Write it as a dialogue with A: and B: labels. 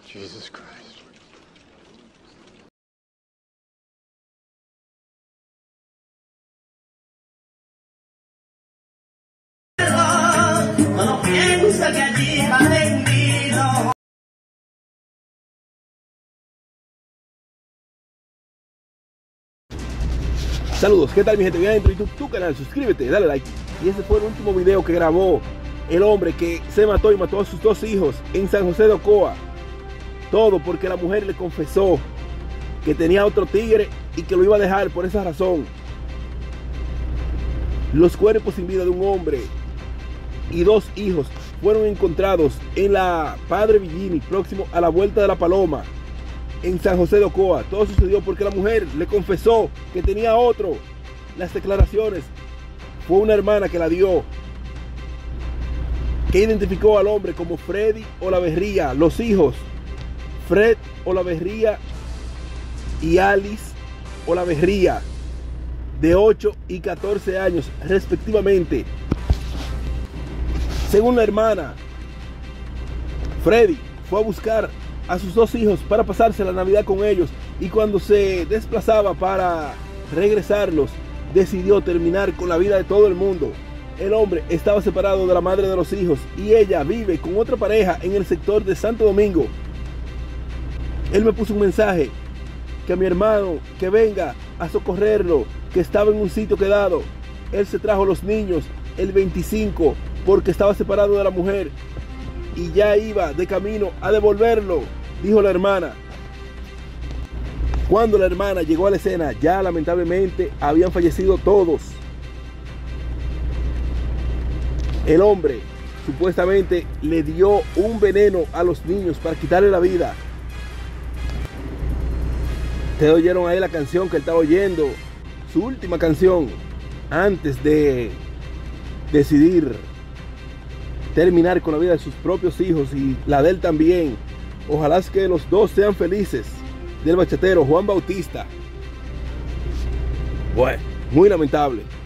A: Jesus Christ.
B: No piensa que allí va vendido.
C: Saludos, ¿qué tal mi gente? Bien, dentro de tu canal, suscríbete, dale like. Y ese fue el último video que grabó el hombre que se mató y mató a sus dos hijos en San José de Ocoa. Todo porque la mujer le confesó que tenía otro tigre y que lo iba a dejar por esa razón. Los cuerpos sin vida de un hombre y dos hijos fueron encontrados en la Padre Villini, próximo a la Vuelta de la Paloma, en San José de Ocoa. Todo sucedió porque la mujer le confesó que tenía otro. Las declaraciones fue una hermana que la dio, que identificó al hombre como Freddy Olaverría. Los hijos, Fred Olaverría y Alice Olaverría, de 8 y 14 años respectivamente. Según la hermana, Freddy fue a buscar a sus dos hijos para pasarse la Navidad con ellos, y cuando se desplazaba para regresarlos, decidió terminar con la vida de todo el mundo. El hombre estaba separado de la madre de los hijos y ella vive con otra pareja en el sector de Santo Domingo. Él me puso un mensaje que a mi hermano que venga a socorrerlo, que estaba en un sitio quedado. Él se trajo los niños el 25 porque estaba separado de la mujer y ya iba de camino a devolverlo, dijo la hermana. Cuando la hermana llegó a la escena, ya lamentablemente habían fallecido todos. El hombre supuestamente le dio un veneno a los niños para quitarle la vida. Ustedes oyeron ahí la canción que él estaba oyendo, su última canción, antes de decidir terminar con la vida de sus propios hijos y la de él también. Ojalá que los dos sean felices. Del bachatero Juan Bautista. Bueno, muy lamentable.